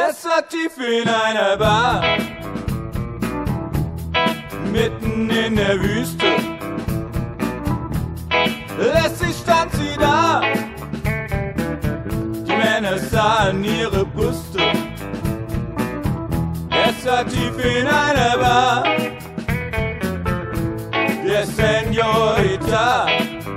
Es war tief in einer Bar, mitten in der Wüste. Lässig stand sie da, die Männer sahen ihre Brüste. Es war tief in einer Bar, der Senorita.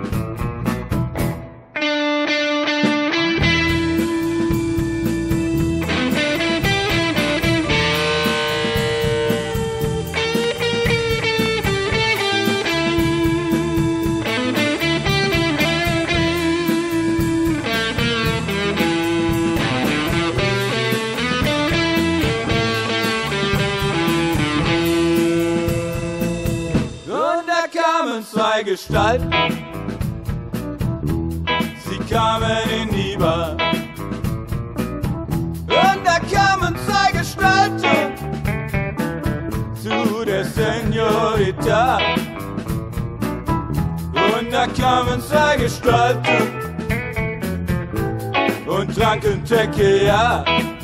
Zwei Gestalten, sie kamen in die Bar. Und da kamen zwei Gestalten zu der Senorita. Und da kamen zwei Gestalten und tranken Tequila.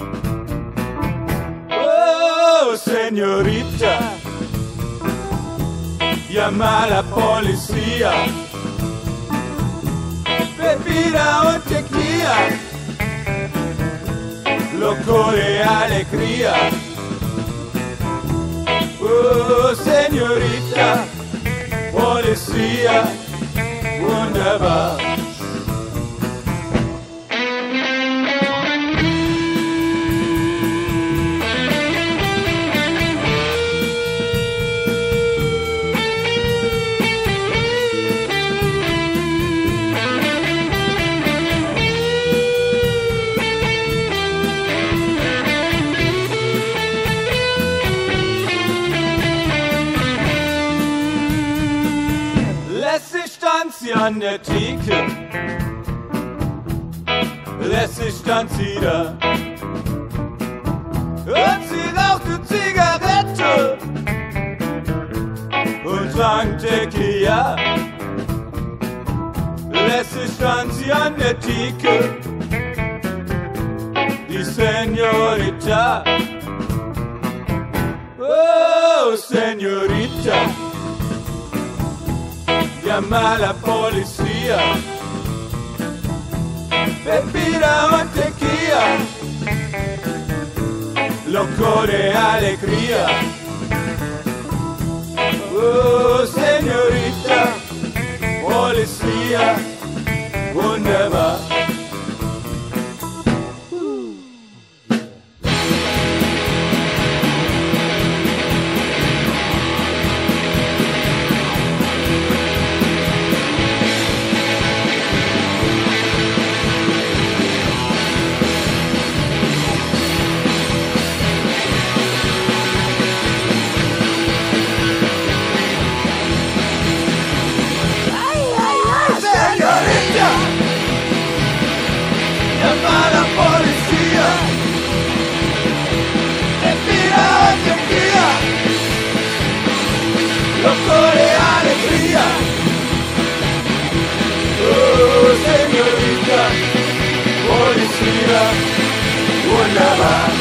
Oh, Senorita, llama a la policía, bebida und tequila, loco de alegría. Oh, señorita, policía, wunderbar. Lässig stand sie an der Theke, lässig stand sie da. Und sie rauchte Zigarette und trank Tequila. Lässig stand sie an der Theke, die Senorita. Oh, Senorita, llama a la policía, bebida und tequila, loco de alegría. Oh, señorita, policía, wunderbar. Llama a la policía, bebida y tequila, loco de alegría. Oh, señorita, policía, wunderbar.